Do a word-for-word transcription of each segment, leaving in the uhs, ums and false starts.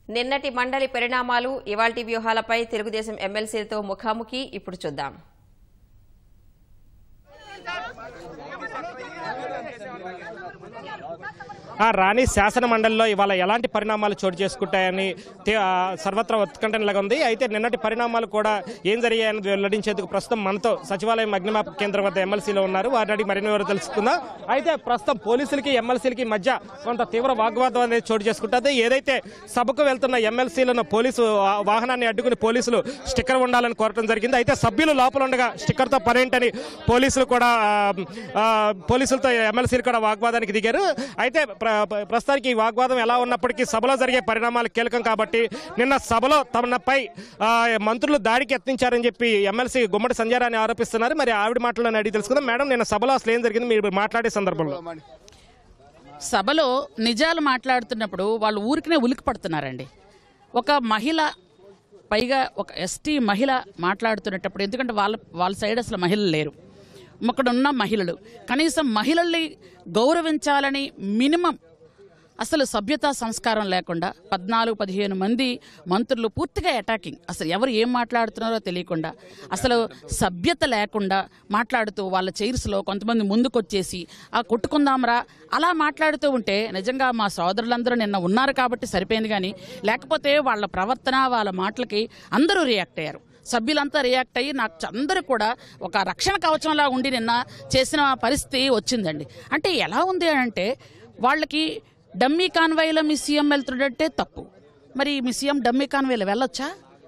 నిన్నటి మండలి పరిణామాలు ఇవాల్టి వ్యూహాలపై తెలుగుదేశం ఎమ్మెల్సీలతో ముఖాముఖి ఇప్పుడు చూద్దాం. రాణి శాసన మండలిలో ఇవాళ ఎలాంటి పరిణామాలు చోటు చేసుకుంటాయని సర్వత్రా ఉత్కంఠలాగా ఉంది. అయితే నిన్నటి పరిణామాలు కూడా ఏం జరిగాయని వెల్లడించేందుకు ప్రస్తుతం మనతో సచివాలయం అగ్నిమాపక కేంద్రం వద్ద ఎమ్మెల్సీలు ఉన్నారు. వారిని అడిగి మరిన్ని వివరాలు తెలుసుకుందాం. అయితే ప్రస్తుతం పోలీసులకి ఎమ్మెల్సీలకి మధ్య కొంత తీవ్ర వాగ్వాదం అనేది చోటు చేసుకుంటుంది. ఏదైతే సభకు వెళ్తున్న ఎమ్మెల్సీలను పోలీసు వాహనాన్ని అడ్డుకుని పోలీసులు స్టిక్కర్ ఉండాలని కోరడం జరిగింది. అయితే సభ్యులు లోపల ఉండగా స్టిక్కర్తో పనేంటని పోలీసులు కూడా పోలీసులతో ఎమ్మెల్సీలు కూడా వాగ్వాదానికి దిగారు. అయితే ప్రస్తుతానికి ఈ వాగ్వాదం ఎలా ఉన్నప్పటికీ సభలో జరిగే పరిణామాలు కీలకం కాబట్టి నిన్న సభలో తమపై మంత్రులు దాడికి యత్నించారని చెప్పి ఎమ్మెల్సీ గుమ్మడి సంజయరాని ఆరోపిస్తున్నారు. మరి ఆవిడ మాటలను అడిగి తెలుసుకుందాం. మేడం, నిన్న సభలో అసలు ఏం జరిగింది మీరు మాట్లాడే సందర్భంలో? సభలో నిజాలు మాట్లాడుతున్నప్పుడు వాళ్ళు ఊరికినే ఉలికి పడుతున్నారండి. ఒక మహిళ, పైగా ఒక ఎస్టీ మహిళ మాట్లాడుతున్నప్పుడు, ఎందుకంటే వాళ్ళ వాళ్ళ సైడ్ అసలు మహిళలు లేరు, అక్కడ ఉన్న మహిళలు కనీసం మహిళల్ని గౌరవించాలని మినిమం అసలు సభ్యతా సంస్కారం లేకుండా పద్నాలుగు పదిహేను మంది మంత్రులు పూర్తిగా అటాకింగ్, అసలు ఎవరు ఏం మాట్లాడుతున్నారో తెలియకుండా అసలు సభ్యత లేకుండా మాట్లాడుతూ వాళ్ళ చైర్స్లో కొంతమంది ముందుకొచ్చేసి ఆ కొట్టుకుందాంరా అలా మాట్లాడుతూ ఉంటే నిజంగా మా సోదరులందరూ నిన్న ఉన్నారు కాబట్టి సరిపోయింది. కానీ లేకపోతే వాళ్ళ ప్రవర్తన వాళ్ళ మాటలకి అందరూ రియాక్ట్ అయ్యారు. సభ్యులంతా రియాక్ట్ అయ్యి నాకు అందరూ కూడా ఒక రక్షణ కవచంలా ఉండి నిన్న చేసిన పరిస్థితి వచ్చిందండి. అంటే ఎలా ఉంది అంటే వాళ్ళకి డమ్మీ కాన్వాయ్లో మీ సీఎం వెళ్తుంటే తప్పు. మరి మీ సీఎం డమ్మీ కాన్వాయ్లో వెళ్ళొచ్చా?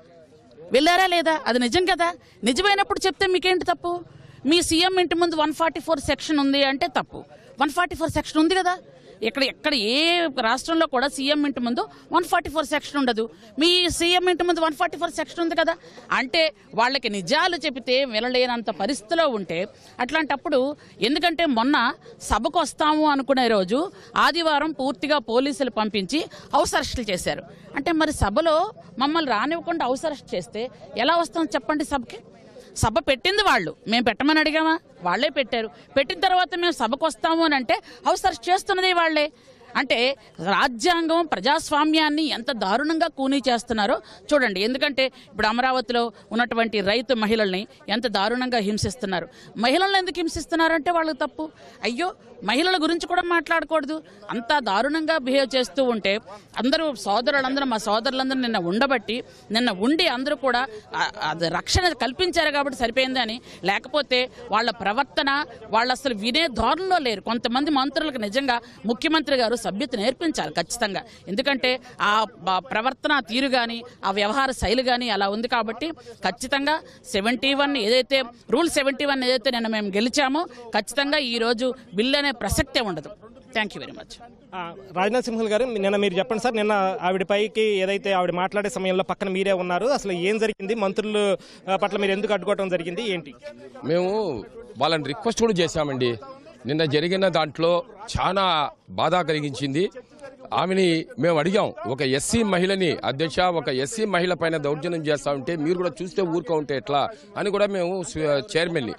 వెళ్ళారా లేదా? అది నిజం కదా. నిజమైనప్పుడు చెప్తే మీకేంటి తప్పు? మీ సీఎం ఇంటి ముందు వన్ ఫార్టీ ఫోర్ సెక్షన్ ఉంది అంటే తప్పు. వన్ ఫార్టీ ఫోర్ సెక్షన్ ఉంది కదా. ఇక్కడ ఎక్కడ ఏ రాష్ట్రంలో కూడా సీఎం ఇంటి ముందు వన్ ఫార్టీ ఫోర్ సెక్షన్ ఉండదు. మీ సీఎం ఇంటి ముందు వన్ ఫార్టీ ఫోర్ సెక్షన్ ఉంది కదా. అంటే వాళ్ళకి నిజాలు చెబితే వినలేనంత పరిస్థితిలో ఉంటే అట్లాంటప్పుడు, ఎందుకంటే మొన్న సభకు వస్తాము అనుకునే రోజు ఆదివారం పూర్తిగా పోలీసులు పంపించి హౌస్ అరెస్టులు చేశారు. అంటే మరి సభలో మమ్మల్ని రానివ్వకుండా హౌస్ అరెస్ట్ చేస్తే ఎలా వస్తాం చెప్పండి సభకి? సభ పెట్టింది వాళ్ళు, మేము పెట్టమని అడిగామా? వాళ్లే పెట్టారు. పెట్టిన తర్వాత మేము సభకు వస్తాము అని అంటే హౌస్ అరెస్ట్ చేస్తున్నది వాళ్లే. అంటే రాజ్యాంగం ప్రజాస్వామ్యాన్ని ఎంత దారుణంగా కూనీ చేస్తున్నారో చూడండి. ఎందుకంటే ఇప్పుడు అమరావతిలో ఉన్నటువంటి రైతు మహిళల్ని ఎంత దారుణంగా హింసిస్తున్నారు. మహిళలను ఎందుకు హింసిస్తున్నారంటే వాళ్ళకి తప్పు. అయ్యో, మహిళల గురించి కూడా మాట్లాడకూడదు. అంత దారుణంగా బిహేవ్ చేస్తూ ఉంటే అందరూ సోదరులందరూ మా సోదరులందరూ నిన్న ఉండబట్టి నిన్న ఉండి అందరూ కూడా అది రక్షణ కల్పించారు కాబట్టి సరిపోయిందని. లేకపోతే వాళ్ళ ప్రవర్తన వాళ్ళు అసలు వినే ధోరణిలో లేరు. కొంతమంది మంత్రులకు నిజంగా ముఖ్యమంత్రి గారు సభ్యత నేర్పించాలి ఖచ్చితంగా. ఎందుకంటే ఆ ప్రవర్తన తీరు కానీ ఆ వ్యవహార శైలి కానీ అలా ఉంది కాబట్టి ఖచ్చితంగా సెవెంటీ వన్ ఏదైతే రూల్ సెవెంటీ వన్ ఏదైతే నిన్న మేము గెలిచామో ఖచ్చితంగా ఈ రోజు బిల్ అనే ప్రసక్తే ఉండదు. Thank you very much. Rajnath Singhal గారు, నిన్న మీరు చెప్పండి సార్, నిన్న ఆవిడ పైకి ఏదైతే ఆవిడ మాట్లాడే సమయంలో పక్కన మీరే ఉన్నారు, అసలు ఏం జరిగింది? మంత్రుల పట్ల మీరు ఎందుకు అడ్డుకోవడం జరిగింది ఏంటి? మేము వాళ్ళని రిక్వెస్ట్ కూడా చేశామండి. నిన్న జరిగిన దాంట్లో చాలా బాధ కలిగించింది. ఆమెని మేము అడిగాం, ఒక ఎస్సీ మహిళని అధ్యక్ష ఒక ఎస్సీ మహిళ పైన దౌర్జన్యం చేస్తా ఉంటే మీరు కూడా చూస్తే ఊరుకో ఉంటే ఎట్లా అని కూడా మేము చైర్మన్ని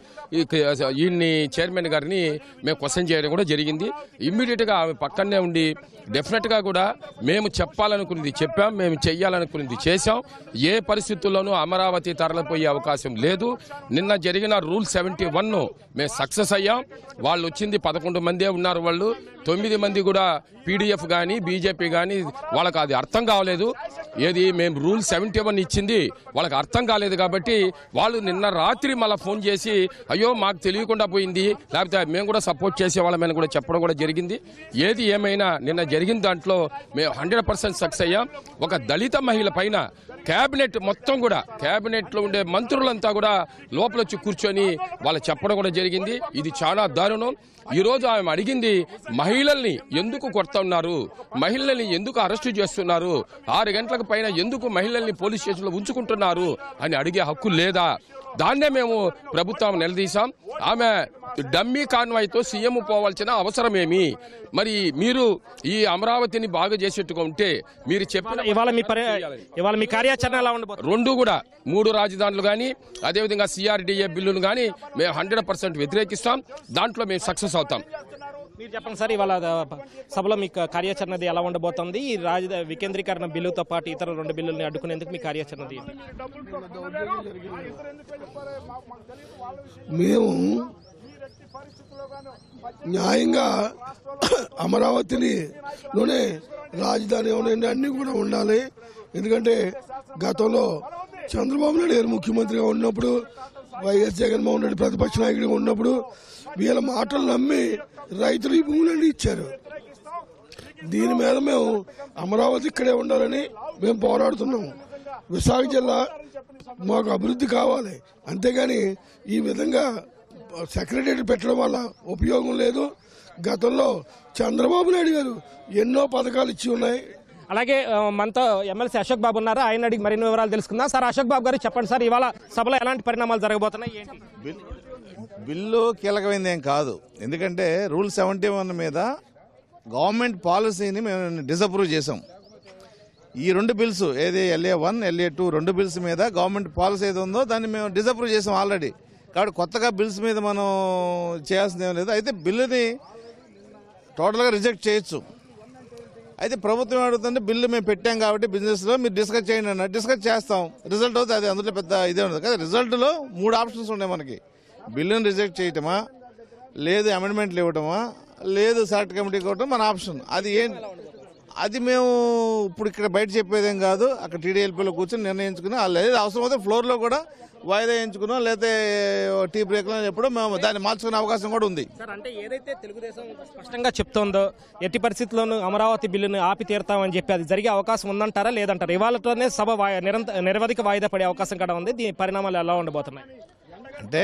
ఈయన్ని చైర్మన్ గారిని మేము క్వశ్చన్ చేయడం కూడా జరిగింది. ఇమ్మీడియట్గా ఆమె పక్కనే ఉండి డెఫినెట్గా కూడా మేము చెప్పాలనుకున్నది చెప్పాం, మేము చెయ్యాలనుకున్నది చేశాం. ఏ పరిస్థితుల్లోనూ అమరావతి తరలిపోయే అవకాశం లేదు. నిన్న జరిగిన రూల్ సెవెంటీ వన్ మేము సక్సెస్ అయ్యాం. వాళ్ళు వచ్చింది పదకొండు మందే ఉన్నారు. వాళ్ళు తొమ్మిది మంది కూడా పీడీఎఫ్ కానీ బీజేపీ కానీ వాళ్ళకి అది అర్థం కావలేదు. ఏది మేము రూల్ సెవెంటీ వన్ ఇచ్చింది వాళ్ళకి అర్థం కాలేదు కాబట్టి వాళ్ళు నిన్న రాత్రి మళ్ళీ ఫోన్ చేసి అయ్యో మాకు తెలియకుండా పోయింది, లేకపోతే మేము కూడా సపోర్ట్ చేసే వాళ్ళమని కూడా చెప్పడం కూడా జరిగింది. ఏది ఏమైనా నిన్న జరిగిన దాంట్లో మేము హండ్రెడ్ పర్సెంట్ సక్సెస్ అయ్యాం. ఒక దళిత మహిళ పైన కేబినెట్ మొత్తం కూడా కేబినెట్లో ఉండే మంత్రులంతా కూడా లోపల వచ్చి కూర్చొని వాళ్ళు చెప్పడం కూడా జరిగింది. ఇది చాలా దారుణం. ఈరోజు ఆమె అడిగింది, మహిళల్ని ఎందుకు కొడుతున్నారు, మహిళల్ని ఎందుకు అరెస్టు చేస్తున్నారు, ఆరు గంటలకు పైన ఎందుకు మహిళల్ని పోలీస్ స్టేషన్లో ఉంచుకుంటున్నారు అని అడిగే హక్కు లేదా? దాన్నే మేము ప్రభుత్వం నిలదీశాం. ఆమె డమ్మీ కాన్వాయ్తో సీఎం పోవాల్సిన అవసరమేమి? మరి మీరు ఈ అమరావతిని బాగా చేసేట్టుగా ఉంటే మీరు చెప్పిన ఇవాళ మీ ఇవాళ మీ కార్యాచరణ ఎలా ఉండబోతుంది? రెండు కూడా మూడు రాజధానులు కానీ అదేవిధంగా సిఆర్డీఏ బిల్లును కానీ మేము హండ్రెడ్ పర్సెంట్ వ్యతిరేకిస్తాం. దాంట్లో మేము సక్సెస్ అవుతాం. మీరు చెప్పండి సార్, ఇవాళ సభలో మీ కార్యాచరణది ఎలా ఉండబోతోంది? ఈ రాజధాని వికేంద్రీకరణ బిల్లుతో పాటు ఇతర రెండు బిల్లుల్ని అడ్డుకునేందుకు మీ కార్యాచరణది? మేము న్యాయంగా అమరావతిని లోనే రాజధాని ఏమైనా అన్ని కూడా ఉండాలి. ఎందుకంటే గతంలో చంద్రబాబు నాయుడు గారు ముఖ్యమంత్రిగా ఉన్నప్పుడు, వైఎస్ జగన్మోహన్ రెడ్డి ప్రతిపక్ష నాయకుడిగా ఉన్నప్పుడు వీళ్ళ మాటలు నమ్మి రైతులు ఈ భూములన్నీ ఇచ్చారు. దీని మీద మేము అమరావతి ఇక్కడే ఉండాలని మేము పోరాడుతున్నాము. విశాఖ జిల్లా మాకు అభివృద్ధి కావాలి, అంతేగాని ఈ విధంగా సెక్రటరీ పెట్టడం వల్ల ఉపయోగం లేదు. గతంలో చంద్రబాబు నాయుడు గారు ఎన్నో పథకాలు ఇచ్చి ఉన్నాయి. అలాగే మనతో ఎమ్మెల్సీ అశోక్ బాబు ఉన్నారు, ఆయన అడిగి మరిన్ని వివరాలు తెలుసుకుందాం. సార్, అశోక్ బాబు గారు చెప్పండి సార్, ఇవాళ సభలో ఎలాంటి పరిణామాలు జరగబోతున్నాయి ఏంటి? బిల్లు కీలకమైనది ఏం కాదు, ఎందుకంటే రూల్ సెవెంటీ వన్ మీద గవర్నమెంట్ పాలసీని మేము డిసప్రూవ్ చేసాం. ఈ రెండు బిల్స్ ఏది ఎల్ఏ వన్ ఎల్ఏ టూ రెండు బిల్స్ మీద గవర్నమెంట్ పాలసీ ఏది ఉందో దాన్ని మేము డిసప్రూవ్ చేసాం ఆల్రెడీ. కాబట్టి కొత్తగా బిల్స్ మీద మనం చేయాల్సింది ఏం లేదు. అయితే బిల్లుని టోటల్గా రిజెక్ట్ చేయొచ్చు. అయితే ప్రభుత్వం అడుగుతుంటే బిల్లు మేము పెట్టాం కాబట్టి బిజినెస్లో మీరు డిస్కస్ చేయండి అన్న, డిస్కస్ చేస్తాం. రిజల్ట్ అవుతుంది, అది అందులో పెద్ద ఇదే ఉండదు కదా. రిజల్ట్లో మూడు ఆప్షన్స్ ఉన్నాయి మనకి: బిల్లుని రిజెక్ట్ చేయటమా, లేదు అమెండ్మెంట్లు ఇవ్వటమా, లేదు సెలెక్ట్ కమిటీకి ఇవ్వటం మన ఆప్షన్. అది ఏం అది మేము ఇప్పుడు ఇక్కడ బయట చెప్పేదేం కాదు. అక్కడ టీడీఎల్పీలో కూర్చొని నిర్ణయించుకున్నాం. లేదు అవసరమైతే ఫ్లోర్లో కూడా వాయిదా వేయించుకున్నాం, లేకపోతే టీ బ్రేక్లో ఎప్పుడో మేము దాన్ని మార్చుకునే అవకాశం కూడా ఉంది. సార్, అంటే ఏదైతే తెలుగుదేశం స్పష్టంగా చెప్తోందో ఎట్టి పరిస్థితుల్లోనూ అమరావతి బిల్లును ఆపి తీరుతామని చెప్పి అది జరిగే అవకాశం ఉందంటారా లేదంటారా? ఇవాళతోనే సభ నిరంతర నిరవధిక వాయిదా పడే అవకాశం కూడా ఉంది. దీని పరిణామాలు ఎలా ఉండబోతున్నాయి? అంటే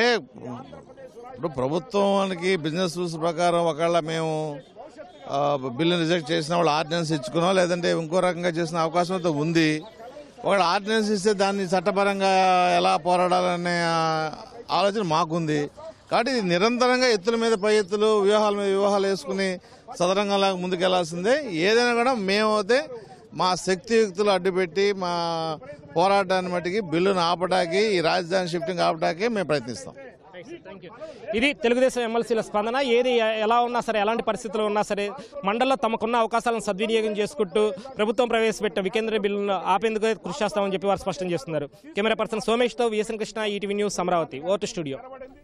ఇప్పుడు ప్రభుత్వానికి బిజినెస్ రూల్స్ ప్రకారం ఒకవేళ మేము బిల్లుని రిజెక్ట్ చేసిన వాళ్ళు ఆర్డినెన్స్ ఇచ్చుకున్నాం, లేదంటే ఇంకో రకంగా చేసిన అవకాశం అయితే ఉంది. ఒకవేళ ఆర్డినెన్స్ ఇస్తే దాన్ని చట్టపరంగా ఎలా పోరాడాలనే ఆలోచన మాకుంది. కాబట్టి నిరంతరంగా ఎత్తుల మీద పై ఎత్తులు, వ్యూహాల మీద వ్యూహాలు వేసుకుని సదరంగంలాగా ముందుకెళ్లాల్సిందే. ఏదైనా కూడా మేమైతే మా శక్తియుక్తులు అడ్డుపెట్టి మా పోరాటాన్ని మట్టికి బిల్లును ఆపడానికి, ఈ రాజధాని షిఫ్టింగ్ ఆపడానికి మేము ప్రయత్నిస్తాం. ఇది తెలుగుదేశం ఎమ్మెల్సీల స్పందన. ఏది ఎలా ఉన్నా సరే, ఎలాంటి పరిస్థితులు ఉన్నా సరే మండలంలో తమకున్న అవకాశాలను సద్వినియోగం చేసుకుంటూ ప్రభుత్వం ప్రవేశపెట్టిన వికేంద్ర బిల్లును ఆపేందుకు కృషి చేస్తామని చెప్పి వారు స్పష్టం చేస్తున్నారు. కెమెరా పర్సన్ సోమేష్తో VSN Krishna, ETV news, Amaravati. ఓటు స్టూడియో.